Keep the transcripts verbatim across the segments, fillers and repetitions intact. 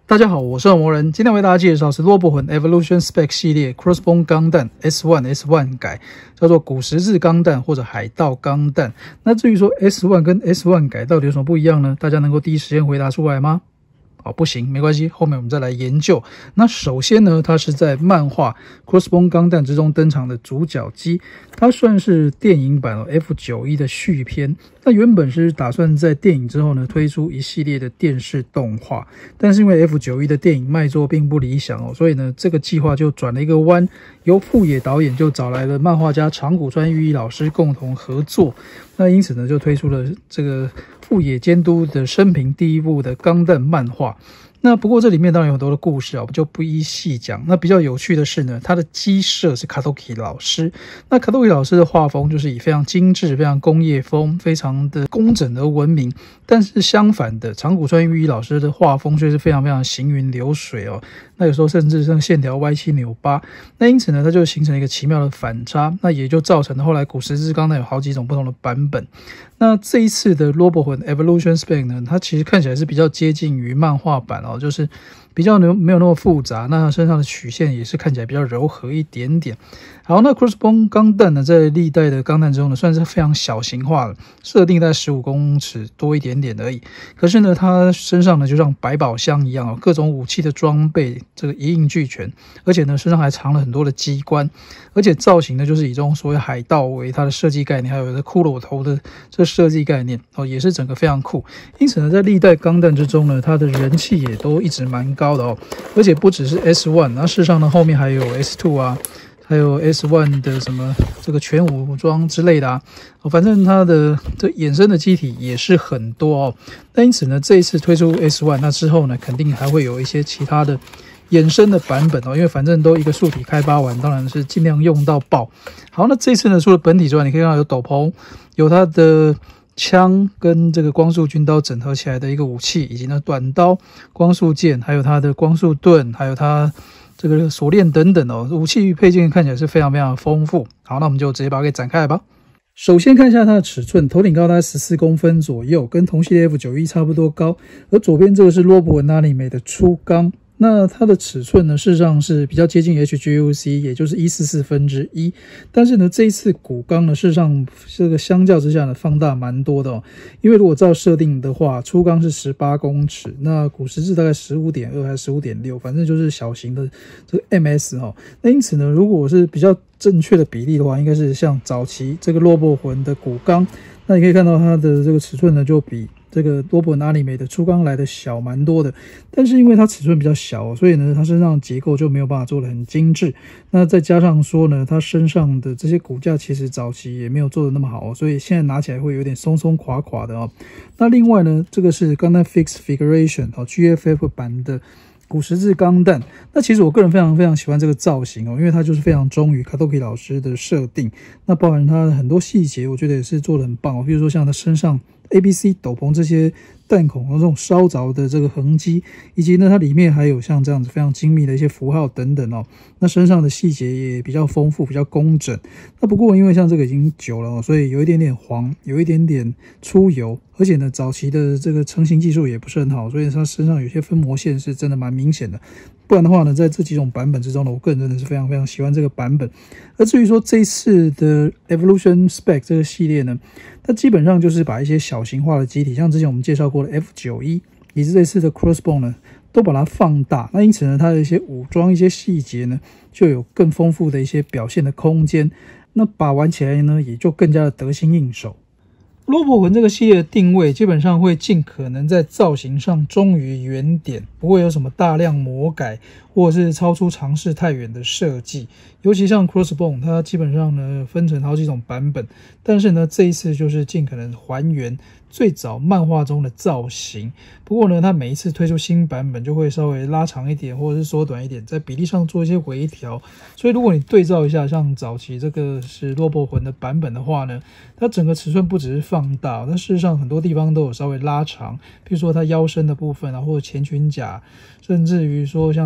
大家好，我是恶魔人。今天为大家介绍是罗伯魂 Evolution Spec 系列 Crossbone 钢弹 S 一 S 一 改，叫做古十字钢弹或者海盗钢弹。那至于说 S 一 跟 S 一 改到底有什么不一样呢？大家能够第一时间回答出来吗？好，不行，没关系，后面我们再来研究。那首先呢，它是在漫画 Crossbone 钢弹之中登场的主角机，它算是电影版 F 九十一 的续篇。那原本是打算在电影之后呢推出一系列的电视动画，但是因为 F 九十一 的电影卖座并不理想哦，所以呢这个计划就转了一个弯，由富野导演就找来了漫画家长谷川裕一老师共同合作。那因此呢就推出了这个富野监督的生平第一部的钢弹漫画。那不过这里面当然有很多的故事啊，我们就不一细讲。那比较有趣的是呢，它的机设是卡多基老师。那卡多基老师的画风就是以非常精致、非常工业风、非常的工整而闻名。但是相反的，长谷川裕一老师的画风却是非常非常行云流水哦。那有时候甚至像线条歪七扭八。那因此呢，它就形成了一个奇妙的反差。那也就造成了后来古十字钢弹有好几种不同的版本。那这一次的罗伯魂 Evolution Spec 呢，它其实看起来是比较接近于漫画版哦，就是比较没有那么复杂，那它身上的曲线也是看起来比较柔和一点点。好，那 Crossbone 钢弹呢，在历代的钢弹中呢，算是非常小型化了，设定在十五公尺多一点点而已。可是呢，它身上呢就像百宝箱一样哦，各种武器的装备这个一应俱全，而且呢身上还藏了很多的机关，而且造型呢就是以这种所谓海盗为它的设计概念，还有这骷髅头的这设计概念哦，也是整个非常酷。因此呢，在历代钢弹之中呢，它的人气也都一直蛮高的哦，而且不只是 S 一， 那事实上呢后面还有 S 二 啊。还有 S 一 的什么这个全武装之类的啊，反正它的这衍生的机体也是很多哦。那因此呢，这一次推出 S 一， 那之后呢，肯定还会有一些其他的衍生的版本哦，因为反正都一个素体开发完，当然是尽量用到爆。好，那这次呢，除了本体之外，你可以看到有斗篷，有它的枪跟这个光束军刀整合起来的一个武器，以及呢短刀、光束剑，还有它的光束盾，还有它这个锁链等等哦，武器配件看起来是非常非常丰富。好，那我们就直接把它给展开来吧。首先看一下它的尺寸，头顶高大概十四公分左右，跟同系列 F 九十一 差不多高。而左边这个是罗伯文阿尼美的初钢。那它的尺寸呢，事实上是比较接近 H G U C， 也就是一百四十四分之一。但是呢，这一次骨钢呢，事实上这个相较之下呢，放大蛮多的哦。因为如果照设定的话，初钢是十八公尺，那古十字大概 十五点二 还是 十五点六， 反正就是小型的这个 M S 哦。那因此呢，如果是比较正确的比例的话，应该是像早期这个罗伯魂的骨钢，那你可以看到它的这个尺寸呢，就比这个罗伯阿尼美的初钢来的小蛮多的，但是因为它尺寸比较小，所以呢，它身上结构就没有办法做得很精致。那再加上说呢，它身上的这些骨架其实早期也没有做得那么好，所以现在拿起来会有点松松垮垮的哦。那另外呢，这个是钢弹 Fix Figuration 哦 G F F 版的古十字钢弹。那其实我个人非常非常喜欢这个造型哦，因为它就是非常忠于卡多基老师的设定。那包含它的很多细节，我觉得也是做得很棒哦。比如说像它身上 A B C 斗篷这些弹孔这种烧着的这个痕迹，以及呢它里面还有像这样子非常精密的一些符号等等哦。那身上的细节也比较丰富，比较工整。那不过因为像这个已经久了哦，所以有一点点黄，有一点点出油，而且呢早期的这个成型技术也不是很好，所以它身上有些分膜线是真的蛮明显的。不然的话呢，在这几种版本之中呢，我个人真的是非常非常喜欢这个版本。而至于说这一次的 Evolution Spec 这个系列呢，它基本上就是把一些小型化的机体，像之前我们介绍过的 F 九十一， 以及这次的 Crossbone 呢，都把它放大。那因此呢，它的一些武装、一些细节呢，就有更丰富的一些表现的空间。那把玩起来呢，也就更加的得心应手。罗伯魂这个系列的定位基本上会尽可能在造型上忠于原点，不会有什么大量魔改或者是超出尝试太远的设计。尤其像 Crossbone， 它基本上呢分成好几种版本，但是呢这一次就是尽可能还原最早漫画中的造型。不过呢，它每一次推出新版本就会稍微拉长一点，或者是缩短一点，在比例上做一些微调。所以如果你对照一下，像早期这个是罗伯魂的版本的话呢，它整个尺寸不只是放大，它事实上很多地方都有稍微拉长，比如说它腰身的部分啊，或者前裙甲，甚至于说像它的胸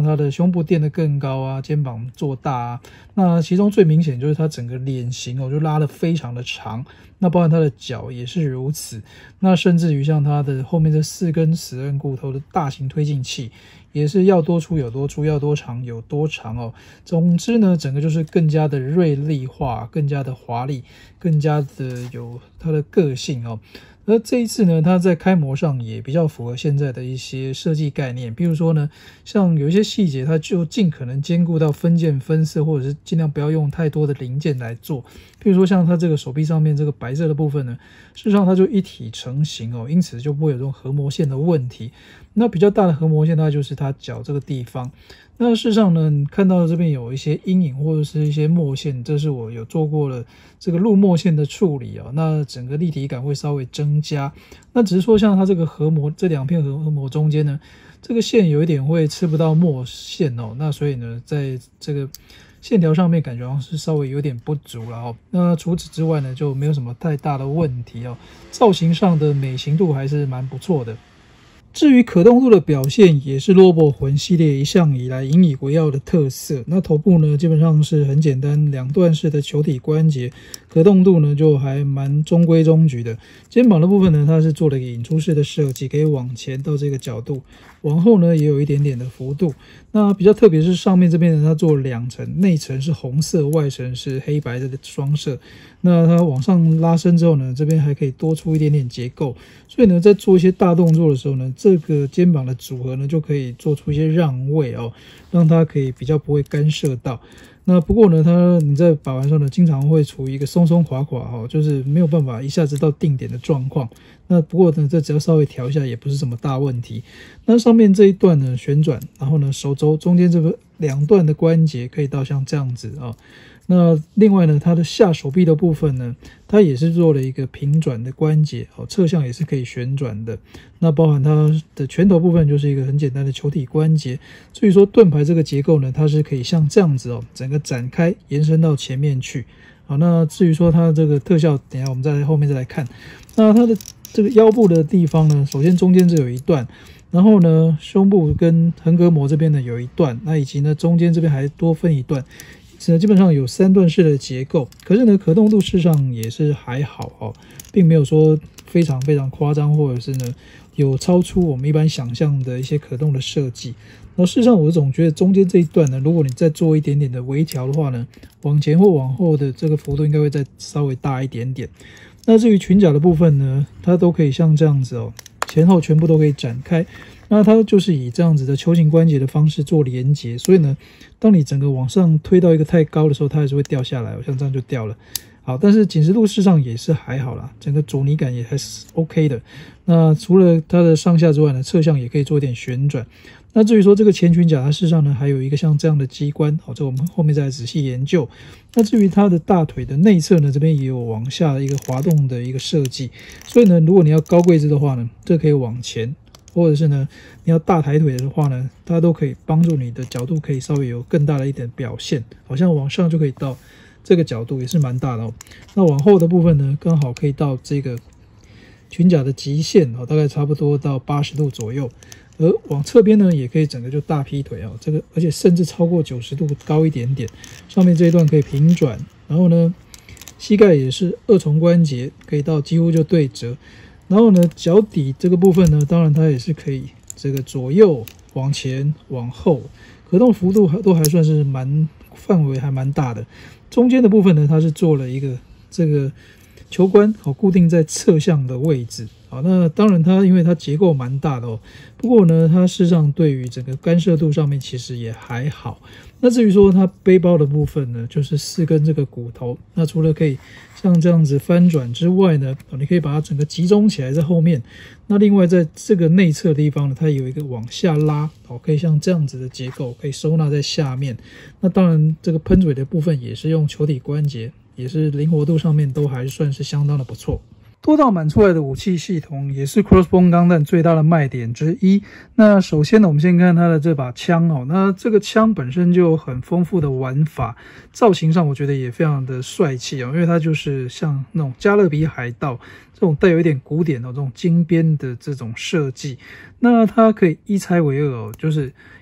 胸部垫得更高啊，肩膀做大啊。那其中最明显就是它整个脸型哦，就拉得非常的长。那包含它的脚也是如此。那甚至于像它的后面这四根齿轮骨头的大型推进器，也是要多粗有多粗，要多长有多长哦。总之呢，整个就是更加的锐利化，更加的华丽，更加的有它的个性哦。而这一次呢，它在开模上也比较符合现在的一些设计概念，比如说呢，像有一些细节，它就尽可能兼顾到分件分色，或者是尽量不要用太多的零件来做。比如说像它这个手臂上面这个白色的部分呢，事实上它就一体成型哦，因此就不会有这种合模线的问题。那比较大的合模线，它就是它脚这个地方。那事实上呢，你看到这边有一些阴影或者是一些墨线，这是我有做过了这个入墨线的处理啊、哦，那整个立体感会稍微增加。那只是说像它这个合模这两片合模中间呢，这个线有一点会吃不到墨线哦，那所以呢，在这个线条上面感觉好像是稍微有点不足了哦。那除此之外呢，就没有什么太大的问题哦，造型上的美型度还是蛮不错的。至于可动度的表现，也是 Robo 魂系列一向以来引以为傲的特色。那头部呢，基本上是很简单，两段式的球体关节，可动度呢就还蛮中规中矩的。肩膀的部分呢，它是做了一个引出式的设计，可以往前到这个角度，往后呢也有一点点的幅度。那比较特别是上面这边呢，它做了两层，内层是红色，外层是黑白的双色。那它往上拉伸之后呢，这边还可以多出一点点结构，所以呢，在做一些大动作的时候呢，这个肩膀的组合呢就可以做出一些让位哦，让它可以比较不会干涉到。那不过呢，它你在把玩的时候呢，经常会处于一个松松垮垮哦，就是没有办法一下子到定点的状况。那不过呢，这只要稍微调一下，也不是什么大问题。那上面这一段呢旋转，然后呢手肘中间这个两段的关节可以到像这样子啊、哦。那另外呢，它的下手臂的部分呢，它也是做了一个平转的关节，哦，侧向也是可以旋转的。那包含它的拳头部分就是一个很简单的球体关节。所以说盾牌这个结构呢，它是可以像这样子哦，整个展开延伸到前面去。好，那至于说它这个特效，等一下我们再来后面再来看。那它的这个腰部的地方呢，首先中间这有一段。然后呢，胸部跟横膈膜这边呢有一段，那以及呢中间这边还多分一段。基本上有三段式的结构，可是呢，可动度事实上也是还好哦，并没有说非常非常夸张，或者是呢有超出我们一般想象的一些可动的设计。然后事实上，我总觉得中间这一段呢，如果你再做一点点的微调的话呢，往前或往后的这个幅度应该会再稍微大一点点。那至于裙角的部分呢，它都可以像这样子哦，前后全部都可以展开。那它就是以这样子的球形关节的方式做连接，所以呢，当你整个往上推到一个太高的时候，它还是会掉下来，像这样就掉了。好，但是紧实度事实上也是还好啦，整个阻尼感也还是 OK 的。那除了它的上下之外呢，侧向也可以做一点旋转。那至于说这个前裙甲，它事实上呢还有一个像这样的机关，好，这我们后面再来仔细研究。那至于它的大腿的内侧呢，这边也有往下一个滑动的一个设计，所以呢，如果你要高跪姿的话呢，这可以往前。或者是呢，你要大抬腿的话呢，它都可以帮助你的角度可以稍微有更大的一点表现，好像往上就可以到这个角度也是蛮大的哦。那往后的部分呢，刚好可以到这个裙甲的极限哦，大概差不多到八十度左右。而往侧边呢，也可以整个就大劈腿哦，这个而且甚至超过九十度高一点点。上面这一段可以平转，然后呢，膝盖也是二重关节，可以到几乎就对折。然后呢，脚底这个部分呢，当然它也是可以这个左右、往前、往后，可动幅度都还算是蛮范围还蛮大的。中间的部分呢，它是做了一个这个球关，好固定在侧向的位置。好，那当然它因为它结构蛮大的哦，不过呢，它事实上对于整个干涉度上面其实也还好。那至于说它背包的部分呢，就是四根这个骨头，那除了可以像这样子翻转之外呢，你可以把它整个集中起来在后面。那另外在这个内侧的地方呢，它有一个往下拉，好，可以像这样子的结构，可以收纳在下面。那当然这个喷嘴的部分也是用球体关节，也是灵活度上面都还算是相当的不错。多道满出来的武器系统也是 Crossbone 钢弹最大的卖点之一。那首先呢，我们先看它的这把枪哦，那这个枪本身就有很丰富的玩法，造型上我觉得也非常的帅气哦，因为它就是像那种加勒比海盗这种带有一点古典的这种金边的这种设计。那它可以一拆为二哦，就是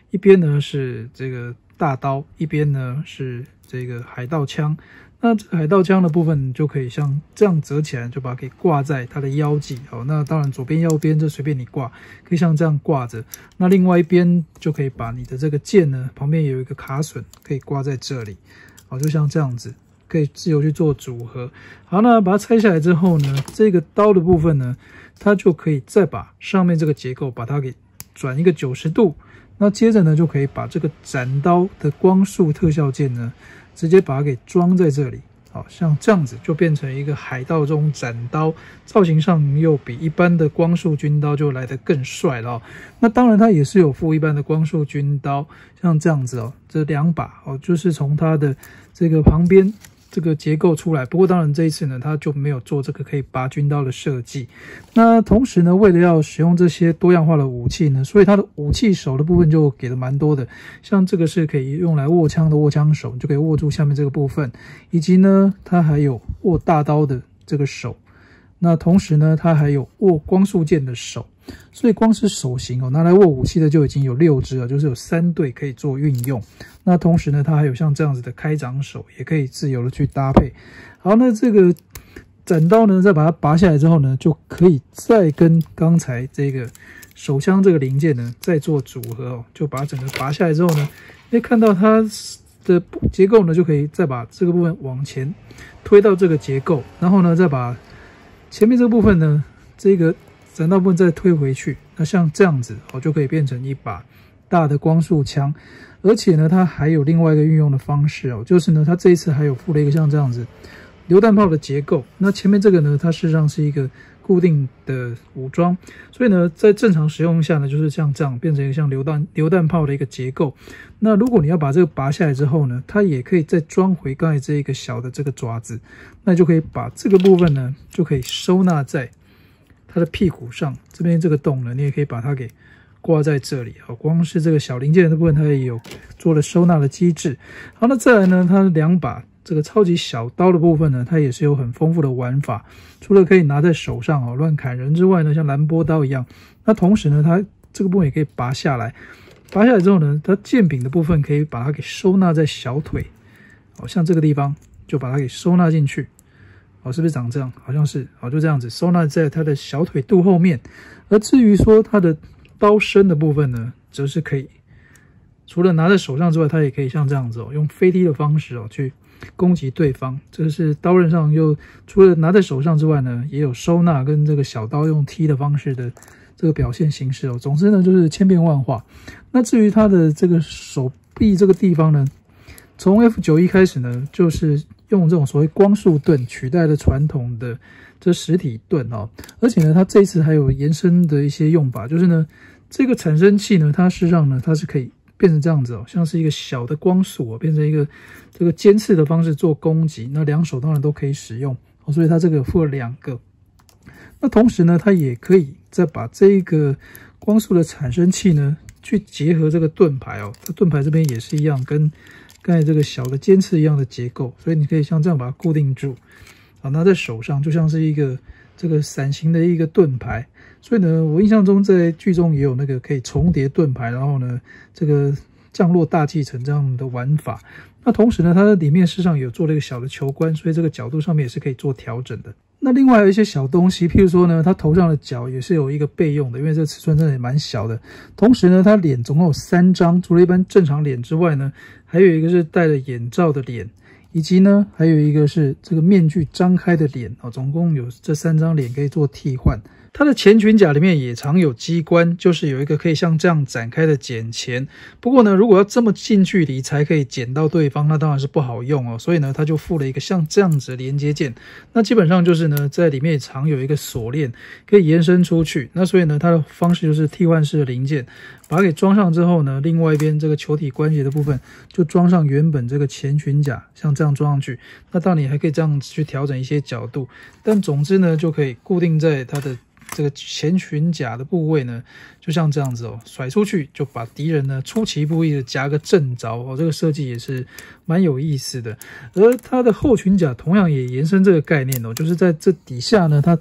一边呢是这个大刀，一边呢是这个海盗枪。那这个海盗枪的部分就可以像这样折起来，就把它给挂在它的腰际。好，那当然左边右边这随便你挂，可以像这样挂着。那另外一边就可以把你的这个剑呢，旁边有一个卡榫，可以挂在这里。好，就像这样子，可以自由去做组合。好，那把它拆下来之后呢，这个刀的部分呢，它就可以再把上面这个结构把它给转一个九十度。那接着呢，就可以把这个斩刀的光束特效键呢，直接把它给装在这里。好，像这样子就变成一个海盗这种斩刀，造型上又比一般的光束军刀就来得更帅了哦。那当然它也是有附一般的光束军刀，像这样子哦，这两把哦，就是从它的这个旁边这个结构出来。不过当然这一次呢，它就没有做这个可以拔军刀的设计。那同时呢，为了要使用这些多样化的武器呢，所以它的武器手的部分就给的蛮多的。像这个是可以用来握枪的握枪手，就可以握住下面这个部分，以及呢，它还有握大刀的这个手。那同时呢，它还有握光束剑的手。所以光是手型哦，拿来握武器的就已经有六支了，就是有三对可以做运用。那同时呢，它还有像这样子的开掌手，也可以自由的去搭配。好，那这个斩刀呢，再把它拔下来之后呢，就可以再跟刚才这个手枪这个零件呢再做组合哦。就把整个拔下来之后呢，可以看到它的结构呢，就可以再把这个部分往前推到这个结构，然后呢，再把前面这个部分呢，这个斩刀部分再推回去，那像这样子哦，就可以变成一把大的光束枪。而且呢，它还有另外一个运用的方式哦，就是呢，它这一次还有附了一个像这样子榴弹炮的结构。那前面这个呢，它事实上是一个固定的武装，所以呢，在正常使用下呢，就是像这样变成一个像榴弹榴弹炮的一个结构。那如果你要把这个拔下来之后呢，它也可以再装回刚才这一个小的这个爪子，那就可以把这个部分呢，就可以收纳在它的屁股上，这边这个洞呢，你也可以把它给挂在这里。好，光是这个小零件的部分，它也有做了收纳的机制。好，那再来呢，它两把这个超级小刀的部分呢，它也是有很丰富的玩法。除了可以拿在手上哦乱砍人之外呢，像兰波刀一样，那同时呢，它这个部分也可以拔下来。拔下来之后呢，它剑柄的部分可以把它给收纳在小腿。好，像这个地方就把它给收纳进去。哦，是不是长这样？好像是。好，就这样子收纳在它的小腿肚后面。而至于说它的刀身的部分呢，则是可以除了拿在手上之外，它也可以像这样子哦，用飞踢的方式哦去攻击对方。这是刀刃上又除了拿在手上之外呢，也有收纳跟这个小刀用踢的方式的这个表现形式哦。总之呢，就是千变万化。那至于它的这个手臂这个地方呢，从 F 九十一 开始呢，就是用这种所谓光束盾取代了传统的这实体盾哦。而且呢，它这一次还有延伸的一些用法，就是呢，这个产生器呢，它事实上呢，它是可以变成这样子哦，像是一个小的光束哦，变成一个这个尖刺的方式做攻击。那两手当然都可以使用哦，所以它这个附了两个。那同时呢，它也可以再把这一个光束的产生器呢，去结合这个盾牌哦。它盾牌这边也是一样，跟刚才这个小的尖刺一样的结构，所以你可以像这样把它固定住，啊，拿在手上就像是一个这个伞形的一个盾牌。所以呢，我印象中在剧中也有那个可以重叠盾牌，然后呢，这个降落大气层这样的玩法。那同时呢，它的里面事实上有做了一个小的球冠，所以这个角度上面也是可以做调整的。那另外还有一些小东西，譬如说呢，它头上的角也是有一个备用的，因为这个尺寸真的也蛮小的。同时呢，它脸总共有三张，除了一般正常脸之外呢，还有一个是戴了眼罩的脸，以及呢，还有一个是这个面具张开的脸哦，总共有这三张脸可以做替换。它的前裙甲里面也常有机关，就是有一个可以像这样展开的剪钳。不过呢，如果要这么近距离才可以剪到对方，那当然是不好用哦。所以呢，它就附了一个像这样子的连接件。那基本上就是呢，在里面也常有一个锁链可以延伸出去。那所以呢，它的方式就是替换式的零件，把它给装上之后呢，另外一边这个球体关节的部分就装上原本这个前裙甲，像这样装上去。那当然你还可以这样去调整一些角度，但总之呢，就可以固定在它的这个前裙甲的部位呢，就像这样子哦，甩出去就把敌人呢出其不意的夹个正着哦，这个设计也是蛮有意思的。而它的后裙甲同样也延伸这个概念哦，就是在这底下呢，它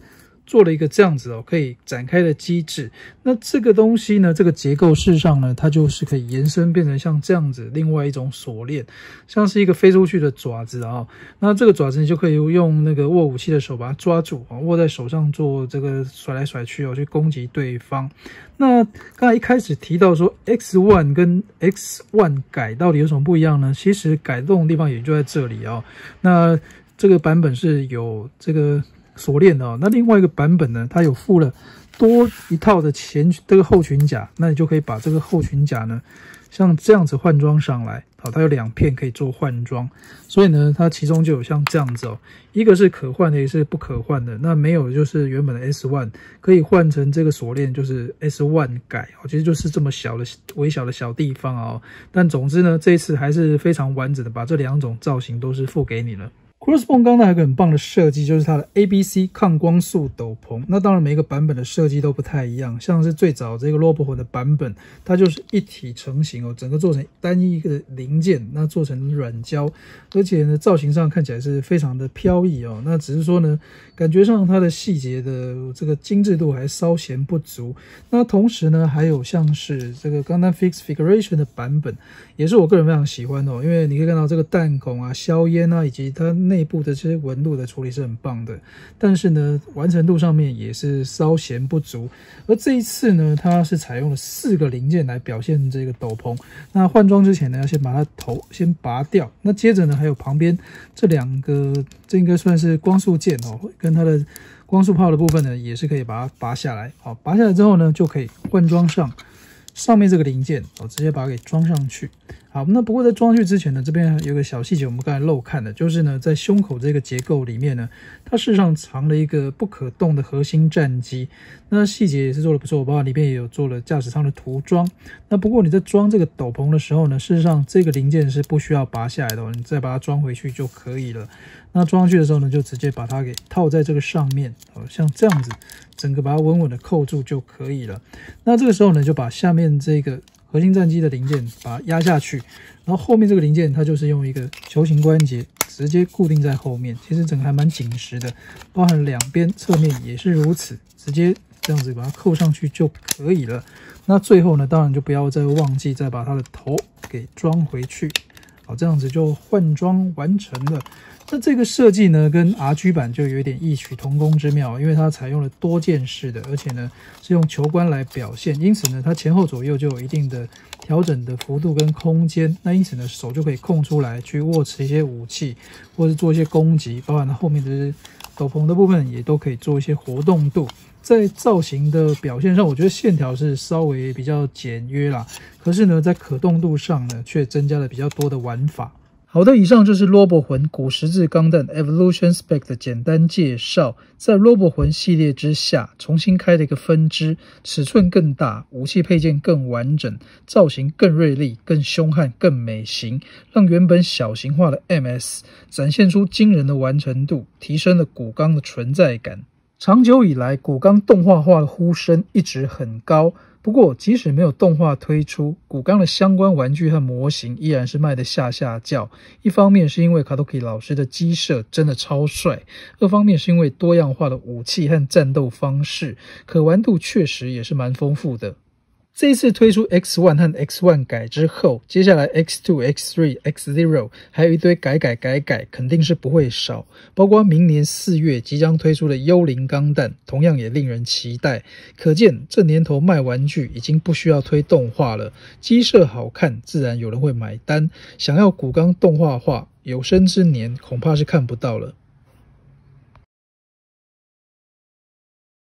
做了一个这样子哦可以展开的机制。那这个东西呢，这个结构事实上呢，它就是可以延伸变成像这样子另外一种锁链，像是一个飞出去的爪子啊、哦。那这个爪子你就可以用那个握武器的手把它抓住啊，握在手上做这个甩来甩去哦，去攻击对方。那刚才一开始提到说 X 一 跟 X 一 改到底有什么不一样呢？其实改动的地方也就在这里哦。那这个版本是有这个锁链的哦，那另外一个版本呢，它有附了多一套的前这个后裙甲，那你就可以把这个后裙甲呢，像这样子换装上来。好，它有两片可以做换装，所以呢，它其中就有像这样子哦，一个是可换的，一个是不可换的。那没有就是原本的 S 一 可以换成这个锁链，就是 S 一 改哦，其实就是这么小的微小的小地方哦。但总之呢，这一次还是非常完整的把这两种造型都是附给你了。Crossbone 钢弹还有一个很棒的设计，就是它的 A B C 抗光束斗篷。那当然每一个版本的设计都不太一样，像是最早这个 Robohun 的版本，它就是一体成型哦，整个做成单一一个零件，那做成软胶，而且呢造型上看起来是非常的飘逸哦。那只是说呢，感觉上它的细节的这个精致度还稍显不足。那同时呢，还有像是这个 Gundam Fixed Figuration 的版本，也是我个人非常喜欢的哦，因为你可以看到这个弹孔啊、硝烟啊，以及它内部的这些纹路的处理是很棒的，但是呢，完成度上面也是稍显不足。而这一次呢，它是采用了四个零件来表现这个斗篷。那换装之前呢，要先把它头先拔掉，那接着呢，还有旁边这两个，这应该算是光束件哦，跟它的光束炮的部分呢，也是可以把它拔下来。好，拔下来之后呢，就可以换装上上面这个零件，我直接把它给装上去。好，那不过在装上去之前呢，这边有个小细节我们刚才漏看的，就是呢，在胸口这个结构里面呢，它事实上藏了一个不可动的核心战机。那细节也是做的不错，包括里面也有做了驾驶舱的涂装。那不过你在装这个斗篷的时候呢，事实上这个零件是不需要拔下来的哦，你再把它装回去就可以了。那装上去的时候呢，就直接把它给套在这个上面，哦，像这样子，整个把它稳稳的扣住就可以了。那这个时候呢，就把下面这个核心战机的零件把它压下去，然后后面这个零件它就是用一个球形关节直接固定在后面，其实整个还蛮紧实的，包含两边侧面也是如此，直接这样子把它扣上去就可以了。那最后呢，当然就不要再忘记再把它的头给装回去，好，这样子就换装完成了。那这个设计呢，跟 R G 版就有一点异曲同工之妙，因为它采用了多件式的，而且呢是用球关来表现，因此呢它前后左右就有一定的调整的幅度跟空间。那因此呢手就可以空出来去握持一些武器，或是做一些攻击，包含了后面的斗篷的部分也都可以做一些活动度。在造型的表现上，我觉得线条是稍微比较简约啦，可是呢在可动度上呢却增加了比较多的玩法。好的，以上就是 Robohun 古十字钢弹 Evolution Spec 的简单介绍。在 Robohun 系列之下，重新开了一个分支，尺寸更大，武器配件更完整，造型更锐利、更凶悍、更美型，让原本小型化的 M S 展现出惊人的完成度，提升了古钢的存在感。长久以来，古钢动画化的呼声一直很高。不过，即使没有动画推出，古钢的相关玩具和模型依然是卖得下下叫。一方面是因为 Kadoki 老师的机设真的超帅，二方面是因为多样化的武器和战斗方式，可玩度确实也是蛮丰富的。这一次推出 X 一 和 X 一 改之后，接下来 X 二、X 三、X 零 还有一堆改改改改，肯定是不会少。包括明年四月即将推出的幽灵钢弹，同样也令人期待。可见这年头卖玩具已经不需要推动画了，机设好看，自然有人会买单。想要古钢动画化，有生之年恐怕是看不到了。